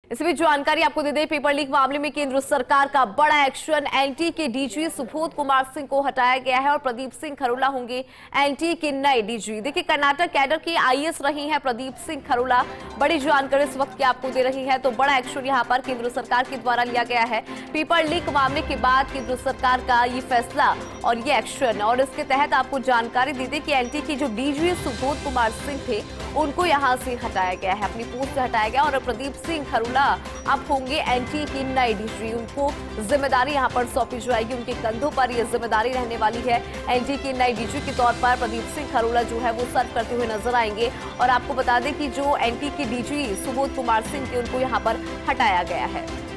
इस बीच जानकारी आपको दे दें, पेपर लीक मामले में केंद्र सरकार का बड़ा एक्शन। एनटी के डीजी सुबोध कुमार सिंह को हटाया गया है और प्रदीप सिंह खरोला होंगे एनटी के नए डीजी। देखिए, कर्नाटक कैडर की आईएएस रही हैं प्रदीप सिंह खरोला। बड़ी जानकारी इस वक्त की आपको दे रही है, तो बड़ा एक्शन यहां पर केंद्र सरकार के द्वारा लिया गया है। पेपर लीक मामले के बाद केंद्र सरकार का ये फैसला और ये एक्शन, और इसके तहत आपको जानकारी दी थी कि एनटी के जो डीजी सुबोध कुमार सिंह थे उनको यहां से हटाया गया है, अपनी पोस्ट से हटाया गया, और प्रदीप सिंह खरोला अब होंगे एनटी की नई डीजी। उनको जिम्मेदारी यहां पर सौंपी जाएगी, उनके कंधों पर यह जिम्मेदारी रहने वाली है। एनटी की नई डीजी के तौर पर प्रदीप सिंह खरोला जो है वो सर्व करते हुए नजर आएंगे। और आपको बता दें कि जो एनटी के डीजी सुबोध कुमार सिंह थे उनको यहां पर हटाया गया है।